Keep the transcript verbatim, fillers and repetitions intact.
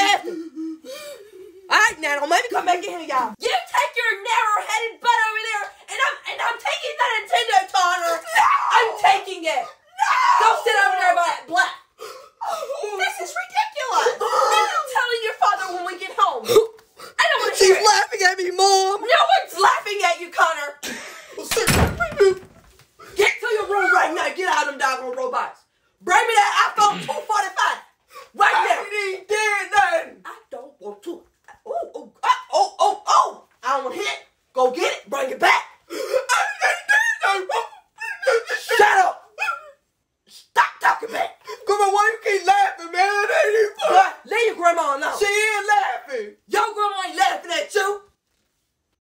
laughing. Alright now, don't make me come back in here, y'all. You take your narrow-headed butt over there, and I'm and I'm taking that Nintendo toner. No! I'm taking it. No! Go sit over there by that black. This is ridiculous. Maybe I'm telling your father when we get home. I don't want to hear it. She's laughing at me, Mom. No one's laughing at you, Connor. Get to your room right now. Get out of them doggone robots. Bring me that iPhone two forty-five. Right now. I ain't dead nothing. I don't want to. Oh, oh, oh, oh, oh. I don't want to hit it. Go get it. Bring it back. Shut up. Stop talking back. Come on, why you keep laughing, man? That ain't even fun. Leave your grandma alone. She